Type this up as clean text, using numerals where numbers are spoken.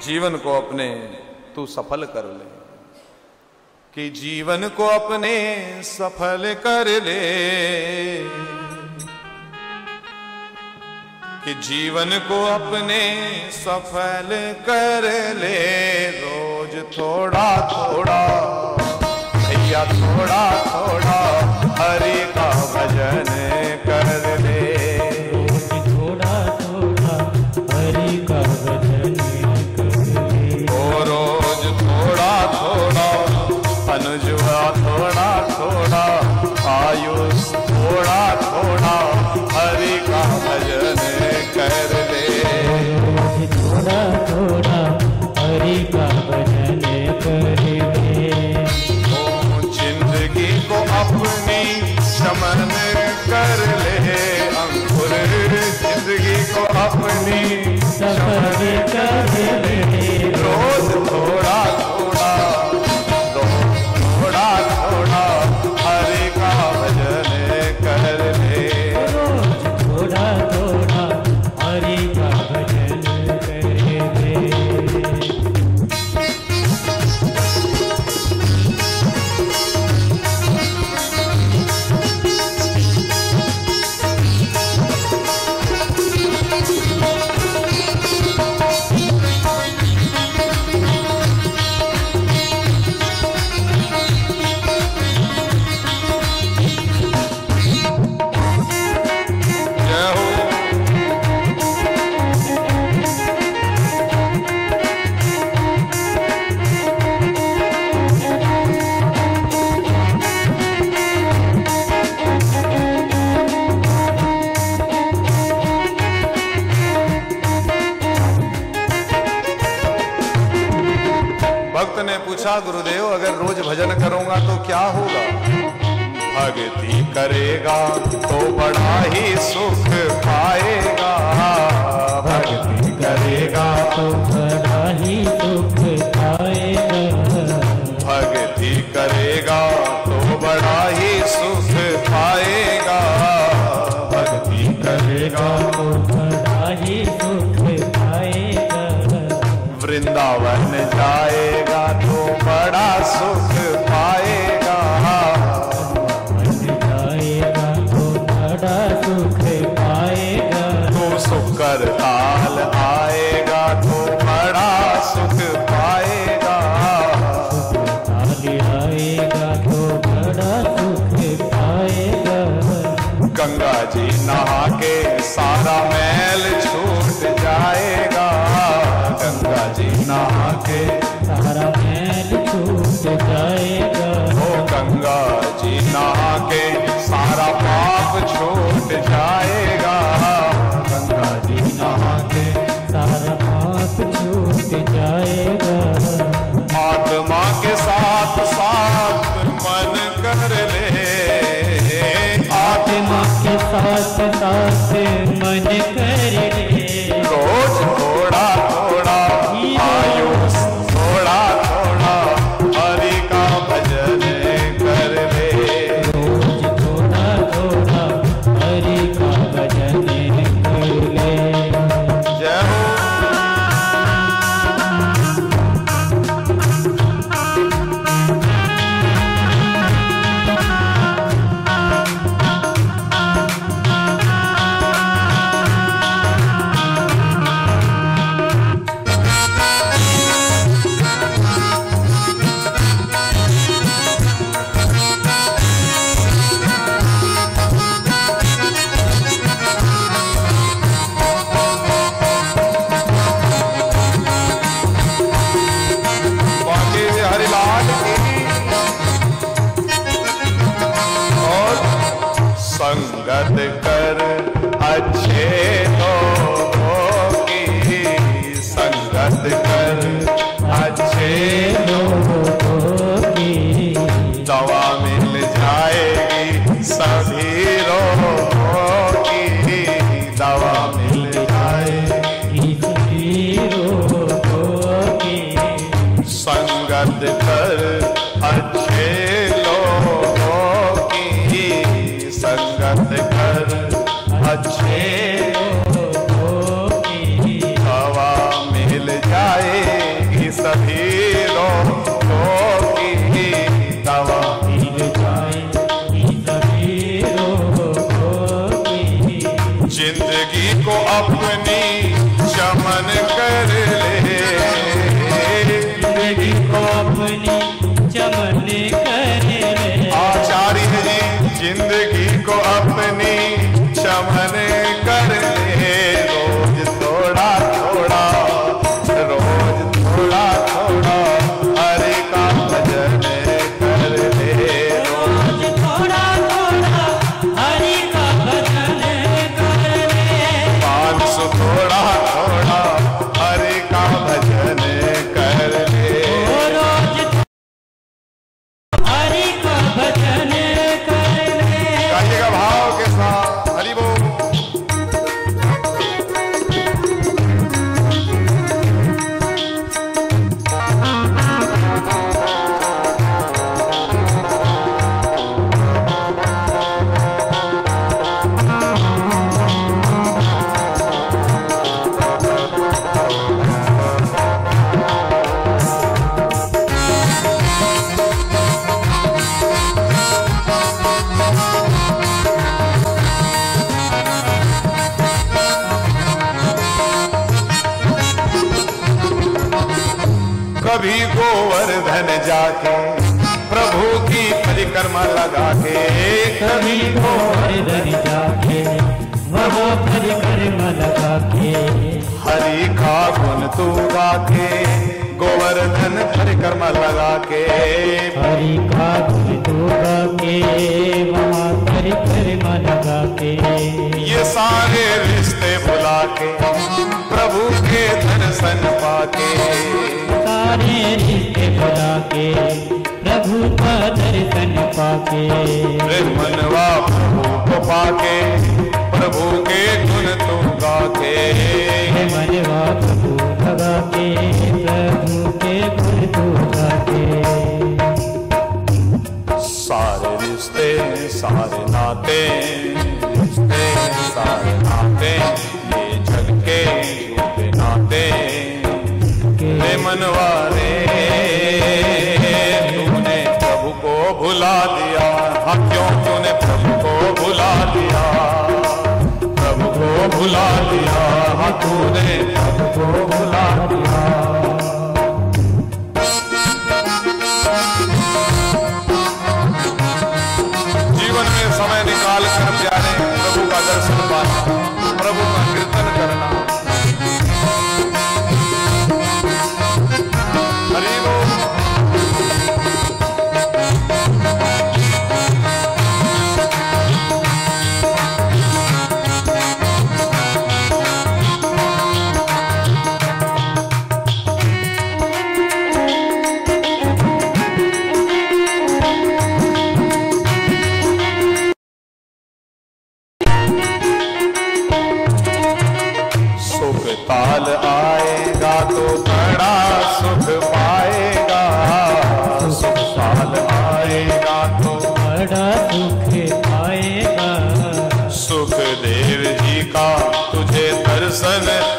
जीवन को अपने तू सफल कर ले, कि जीवन को अपने सफल कर ले, कि जीवन को अपने सफल कर ले। रोज थोड़ा थोड़ा भैया थोड़ा थोड़ा हरि का भजन कर ले। रोज थोड़ा थोड़ा हरि का भजन कर ले। ओ रोज थोड़ा थोड़ा अनुजुआ थोड़ा थोड़ा आयुष थोड़ा थोड़ा हरि का भजन कर ले। रोज थोड़ा थोड़ा हरि का भजन कर ले। जिंदगी को अपनी शमन कर ले, अंकुर जिंदगी को अपनी सफल कर ले। रोज थोड़ा थोड़ा रोज थोड़ा थोड़ा हरि का भजन कर ले। रोज थोड़ा थोड़ा हरि का भजन कर ले। भक्त ने पूछा, गुरुदेव अगर रोज भजन करूंगा तो क्या होगा? भक्ति करेगा तो बड़ा ही सुख पाएगा। भक्ति करेगा तो बड़ा ही सुख पाएगा। भक्ति करेगा तो बड़ा ही सुख पाएगा। भक्ति करेगा तो बड़ा ही सुख पाएगा। वृंदावन जाएगा तो बड़ा सुख पाएगा। जाएगा तो बड़ा सुख पाएगा। तो सुकर ताल आएगा तो बड़ा सुख पाएगा। ताली आएगा तो बड़ा सुख पाएगा। गंगा जी नहा के सारा मैल छूट जाएगा। गंगा जी नहा के सारा मैल छूट जाएगा। ओ गंगा जी नहा के सारा पाप छूट जाएगा। गंगा जी नहा के सारा पाप छूट जाएगा। आत्मा के साथ साथ मन कर ले। आत्मा के साथ साथ मन कर ले। रोज थोड़ा थोड़ा आयुष थोड़ा थोड़ा हरि का भजन कर ले। रोज थोड़ा थोड़ा हरि का भजन कर ले। जय हो। संगत कर अच्छे लोगों की। संगत कर अच्छे लोगों की। दवा मिल जाएगी सभी रोगों की। दवा मिल जाएगी सभी रोगों की। संगत कर अच्छे लोगों की। संगत कर अच्छे लोगों की। दवा मिल जाए कभी गोवर्धन जाके प्रभु की परिक्रमा लगा के, कभी गोवर्धन जाके वहाँ परिक्रमा लगा के, हरि का गुण तू गा के गोवर्धन परिक्रमा लगा के, हरि का गुण तू गा के वहाँ परिक्रमा लगा के, ये सारे रिश्ते भुला के प्रभु के दर्शन पाके, सारे रिश्ते भुला के प्रभु का दर्शन पाके, मनवा प्रभु को पाके प्रभु के गुण तू गा के, मनवा प्रभु लगा के प्रभु के गुण तू गा के। सारे रिश्ते सारे नाते, रिश्ते सारे नाते, ये जग के झूठे नाते, रे मनवा रे तूने प्रभु को भुला दिया, हाँ क्यों तूने प्रभु को भुला दिया, प्रभु को भुला दिया, हाँ तूने प्रभु को भुला दिया। जीवन में समय निकाल कर प्यारे प्रभु का दर्शन पाना, प्रभु का कीर्तन करना। हरि बोल। ताल आएगा तो बड़ा सुख पाएगा, सुख ताल आएगा तो बड़ा सुख आएगा, सुखदेव जी का तुझे दर्शन